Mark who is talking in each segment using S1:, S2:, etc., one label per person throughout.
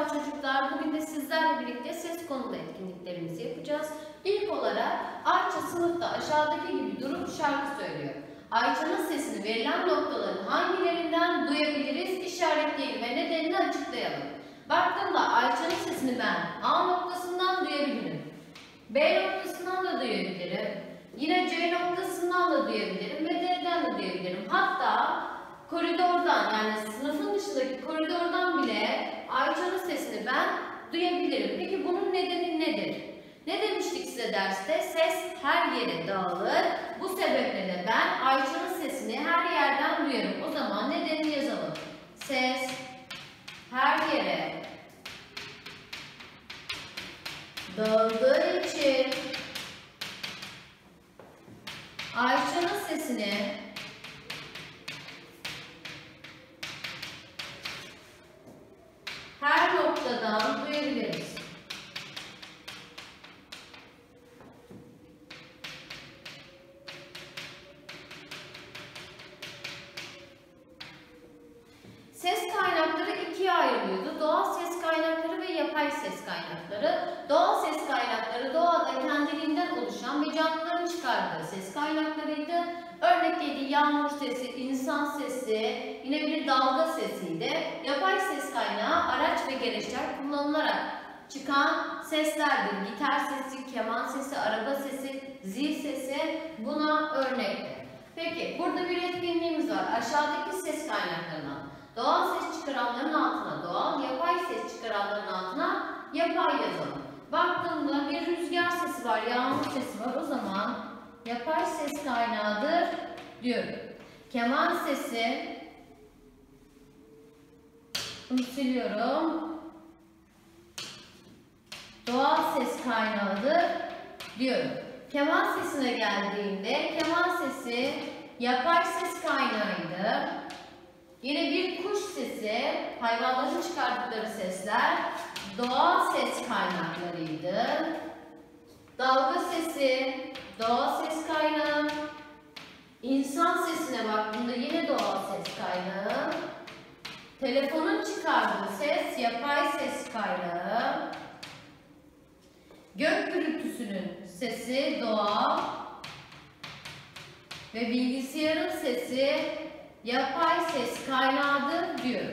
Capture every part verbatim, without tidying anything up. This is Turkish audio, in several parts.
S1: çocuklar, bugün de sizlerle birlikte ses konulu etkinliklerimizi yapacağız. İlk olarak Ayça sınıfta aşağıdaki gibi durup şarkı söylüyor. Ayça'nın sesini verilen noktaların hangilerinden duyabiliriz işaretleyelim ve nedenini açıklayalım. Baktığımda Ayça'nın sesini ben A noktasından duyabilirim. B noktasından da duyabilirim. Yine C noktasından da duyabilirim ve D'den de duyabilirim. Hatta koridordan, yani sınıfın dışındaki koridordan bile Ayça'nın sesini ben duyabilirim. Peki bunun nedeni nedir? Ne demiştik size derste? Ses her yere dağılır. Bu sebeple de ben Ayça'nın sesini her yerden duyarım. O zaman nedenini yazalım. Ses her yere dağıldığı için Ayça'nın sesini her noktadan duyabiliriz. Ses kaynakları ikiye ayrılıyordu. Doğal ses kaynakları ve yapay ses kaynakları. Doğal ses kaynakları doğada kendiliğinden oluşan ve canlıların çıkardığı ses kaynaklarıydı. Örnekteydi yağmur sesi, insan sesi, yine bir dalga sesiydi. Yapay ses kaynağı araç ve gereçler kullanılarak çıkan seslerdir. Gitar sesi, keman sesi, araba sesi, zil sesi buna örnektir. Peki burada bir etkinliğimiz var. Aşağıdaki ses kaynaklarından doğal ses çıkaranların altına doğal, yapay ses çıkaranların altına yapay yazalım. Baktığımda bir rüzgar sesi var, yağmur sesi var. O zaman yapay ses kaynağıdır diyorum. Keman sesi, bunu siliyorum. Doğal ses kaynağıdır diyorum. Keman sesine geldiğimde keman sesi yapay ses kaynağıydı. Yine bir kuş sesi, hayvanların çıkardıkları sesler doğal ses kaynaklarıydı. Dalga sesi doğal ses kaynağı. İnsan sesine baktığımda yine doğal ses kaynağı. Telefonun çıkardığı ses yapay ses kaynağı. Gök gürültüsünün sesi doğal ve bilgisayarın sesi yapay ses kaynağıdır diyorum.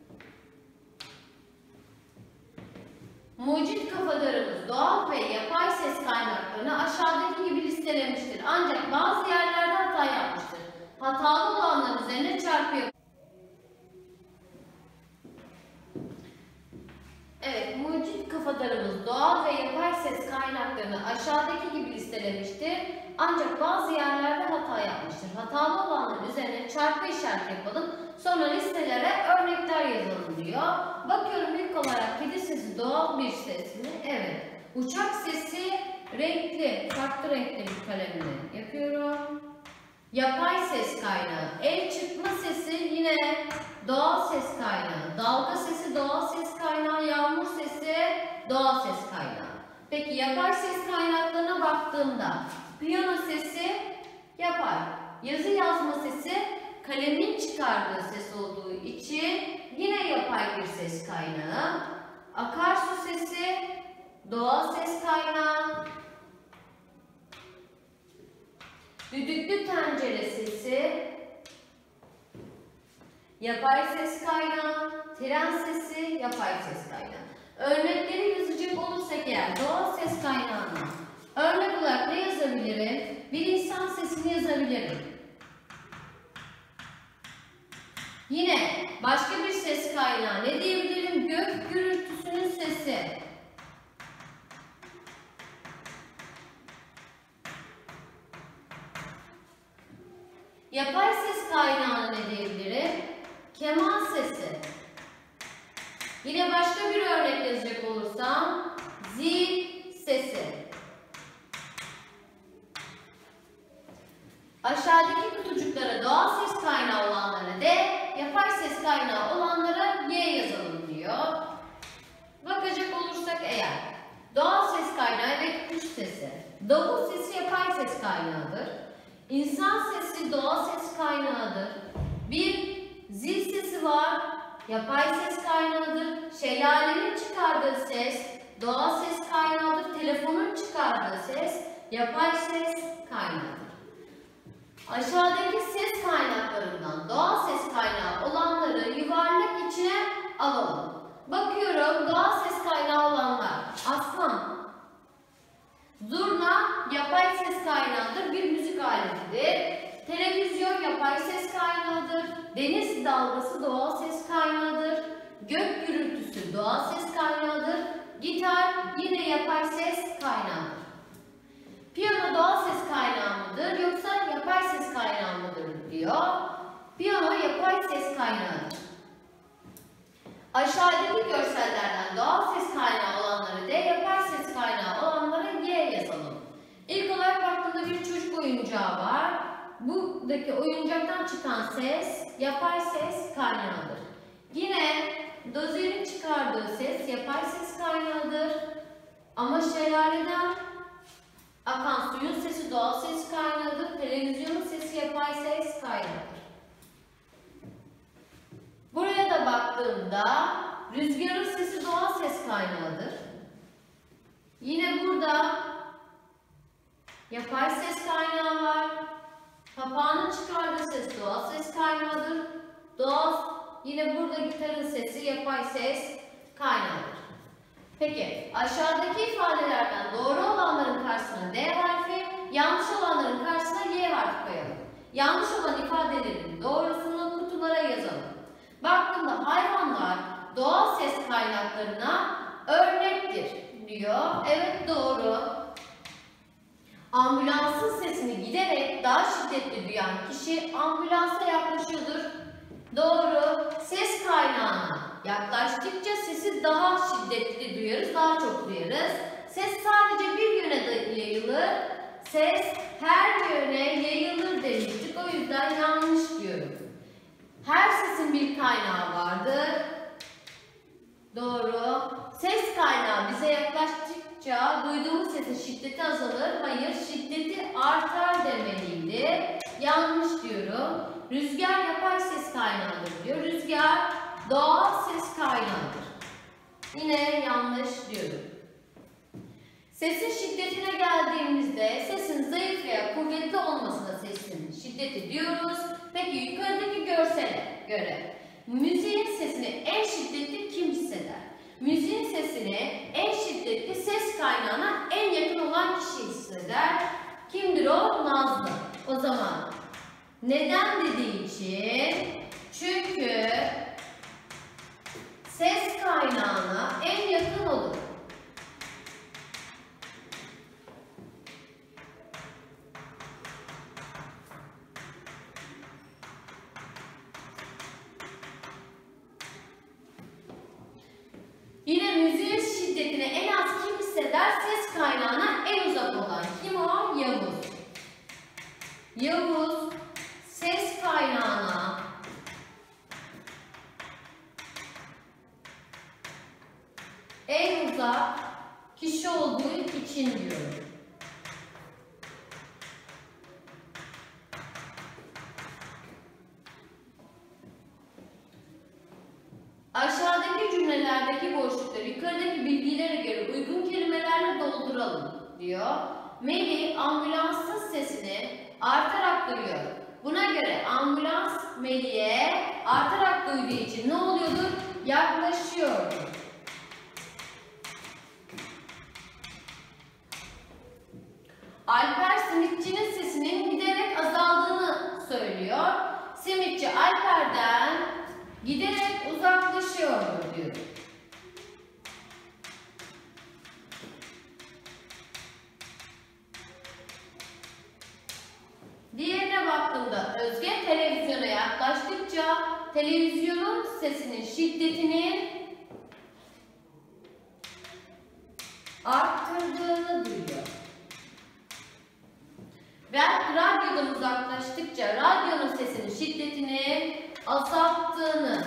S1: Mucit kafadarımız doğal ve yapay ses kaynaklarını aşağıdaki gibi listelemiştir. Ancak bazı yerlerde hata yapmıştır. Hatalı olanların üzerine çarpı yapıyor. Evet, mucit kafadarımız doğal ve yapay ses kaynaklarını aşağıdaki gibi listelemiştir. Ancak bazı yerlerde hata yapmıştır. Hatalı olanların üzerine çarpı işareti yapalım. Sonra listelere örnekler yazalım diyor. Bakıyorum ilk olarak kedi sesi doğal bir ses mi? Evet. Uçak sesi renkli, farklı renkli bir kalemle yapıyorum. Yapay ses kaynağı. El çırpma sesi yine doğal ses kaynağı. Dalga sesi doğal ses kaynağı. Yağmur sesi doğal ses kaynağı. Peki yapay ses kaynaklarına baktığımda piyano sesi yapay. Yazı yazma sesi kalemin çıkardığı ses olduğu için yine yapay bir ses kaynağı. Akarsu sesi doğal ses kaynağı. Düdüklü tencere sesi yapay ses kaynağı. Tren sesi yapay ses kaynağı. Örnekleri yazacak olursak eğer doğal ses kaynağına örnek olarak ne yazabilirim? Bir insan sesini yazabilirim. Yine başka bir ses kaynağı ne diyebilirim? Gök gürültüsünün sesi. Yapay ses kaynağına ne diyebilirim? Keman sesi. Yine başka bir örnek yazacak olursam zil sesi. Aşağıdaki kutucuklara doğal ses kaynağı olanlara D, yapay ses kaynağı olanlara Y yazalım diyor. Bakacak olursak eğer doğal ses kaynağı ve kuş sesi. Davul sesi yapay ses kaynağıdır. İnsan sesi doğal ses kaynağıdır. Bir zil sesi var, yapay ses kaynağıdır. Şelalenin ses doğal ses kaynağıdır. Telefonun çıkardığı ses yapay ses kaynağıdır. Aşağıdaki ses kaynaklarından doğal ses kaynağı olanları yuvarlak içine alalım. Bakıyorum, doğal ses kaynağı olanlar. Aslan, zurna yapay ses kaynağıdır, bir müzik aletidir. Televizyon yapay ses kaynağıdır. Deniz dalgası doğal ses kaynağıdır. Gök gürültüsü doğal ses kaynağıdır. Gitar yine yapay ses kaynağıdır. Piyano doğal ses kaynağı mıdır yoksa yapay ses kaynağı mıdır diyor. Piyano yapay ses kaynağıdır. Aşağıdaki görsellerden doğal ses kaynağı olanları D, yapay ses kaynağı olanları Y yazalım. İlk olarak baktığımda bir çocuk oyuncağı var. Buradaki oyuncaktan çıkan ses yapay ses kaynağıdır. Yine dozerin çıkardığı ses yapay ses kaynağıdır. Ama şelaleden akan suyun sesi doğal ses kaynağıdır. Televizyonun sesi yapay ses kaynağıdır. Buraya da baktığımda rüzgarın sesi doğal ses kaynağıdır. Yine burada yapay ses kaynağı var. Papağanın çıkardığı ses doğal ses kaynağıdır. Doğal, yine burada gitarın sesi yapay ses kaynağıdır. Peki aşağıdaki ifadelerden doğru olanların karşısına D harfi, yanlış olanların karşısına Y harfi koyalım. Yanlış olan ifadelerin doğrusunu kutulara yazalım. Baktığımda hayvanlar doğal ses kaynaklarına örnektir diyor. Evet, doğru. Ambulansın sesini giderek daha şiddetli duyan kişi ambulansa yaklaşıyordur. Doğru. Ses kaynağına yaklaştıkça sesi daha şiddetli duyarız, daha çok duyarız. Ses sadece bir yöne yayılır. Ses her yöne yayılır demiştik. O yüzden yanlış diyorum. Her sesin bir kaynağı vardır. Doğru. Ses kaynağı bize yaklaştıkça duyduğumuz sesin şiddeti azalır. Hayır, şiddeti artar demeliydi. Yanlış diyorum. Rüzgar yapay ses kaynağıdır diyor. Rüzgar doğal ses kaynağıdır. Yine yanlış diyorum. Sesin şiddetine geldiğimizde sesin zayıf veya kuvvetli olmasına sesin şiddeti diyoruz. Peki yukarıdaki görsele göre müziğin sesini en şiddetli kim hisseder? Müziğin sesini en şiddetli ses kaynağına en yakın olan kişi hisseder. Kimdir o? Nazlı. O zaman neden dediği için? Çünkü ses kaynağına en yakın olur. Yine müziğin şiddetini en az kim hisseder? Ses kaynağına en uzak olan. Kim o? Yavuz. Yavuz ses kaynağına en uzak kişi olduğu için diyorum. Aşağıdaki cümlelerdeki boşlukları yukarıdaki bilgilere göre uygun kelimelerle dolduralım diyor. Melih ambulansın sesini artarak duyuyor. Buna göre ambulans Melih'e artarak duyduğu için ne oluyordur? Yaklaşıyordur. Alper simitçinin sesinin giderek azaldığını söylüyor. Simitçi Alper'den giderek uzaklaşıyordur diyor. Diğerine baktığımda Özge televizyona yaklaştıkça televizyonun sesinin şiddetini arttırdığını duyuyor. Ben radyodan uzaklaştıkça radyonun sesinin şiddetini azalttığını.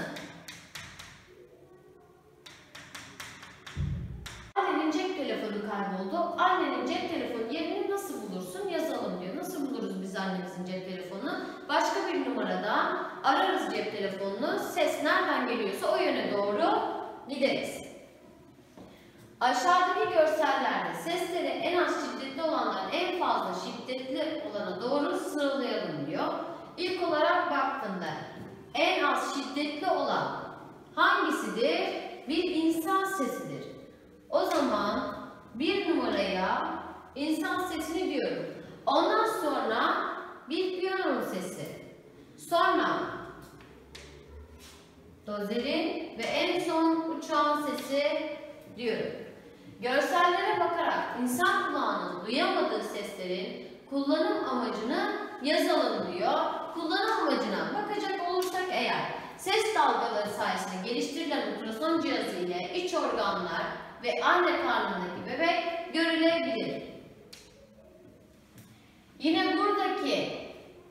S1: Annenin cep telefonu kayboldu. Annenin cep telefonu yerini nasıl bulursun? Yazalım diyor. Nasıl buluruz biz annemizin cep telefonunu? Başka bir numaradan ararız cep telefonunu. Ses nereden geliyorsa o yöne doğru gideriz. Aşağıdaki görsellerde sesleri en az şiddetli olandan en fazla şiddetli olana doğru sıralayalım diyor. İlk olarak baktığında en az şiddetli olan hangisidir? Bir insan sesidir. O zaman bir numaraya insan sesini diyorum. Ondan sonra bir piyanonun sesi. Sonra dozerin ve en son uçağın sesi diyorum. Görsellere bakarak insan kulağının duyamadığı seslerin kullanım amacını yazalım diyor. Kullanım amacına bakacak olursak eğer ses dalgaları sayesinde geliştirilen ultrason cihazı ile iç organlar ve anne karnındaki bebek görülebilir. Yine buradaki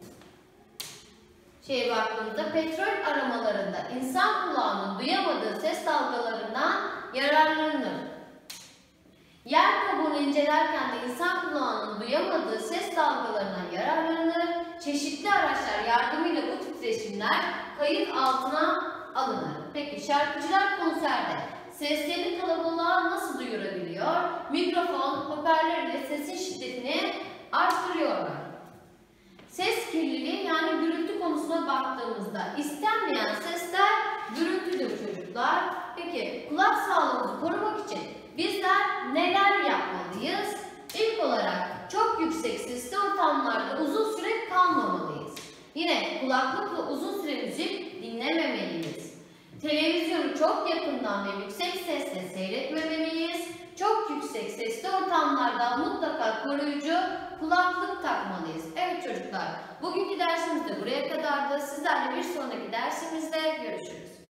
S1: şeye baktığımızda petrol aramalarında insan kulağının duyamadığı ses dalgalarından yararlanılır. Yer kabuğunu incelerken de insan kulağının duyamadığı ses dalgalarından yararlanılır. Çeşitli araçlar yardımıyla bu titreşimler kayıt altına alınır. Peki şarkıcılar konserde seslerini kalabalığa nasıl duyurabiliyor? Mikrofon, hoparlör ile sesin şiddetini arttırıyorlar. Ses kirliliği yani gürültü konusuna baktığımızda istenmeyen sesler gürültüdür çocuklar. Peki kulak sağlığımızı korumak için bizler neler yapmalıyız? İlk olarak çok yüksek sesli ortamlarda uzun süre kalmamalıyız. Yine kulaklıkla uzun süre müzik dinlememeliyiz. Televizyonu çok yakından ve yüksek sesle seyretmemeliyiz. Çok yüksek sesli ortamlarda mutlaka koruyucu kulaklık takmalıyız. Evet çocuklar, bugünkü dersimiz de buraya kadardı. Sizlerle bir sonraki dersimizde görüşürüz.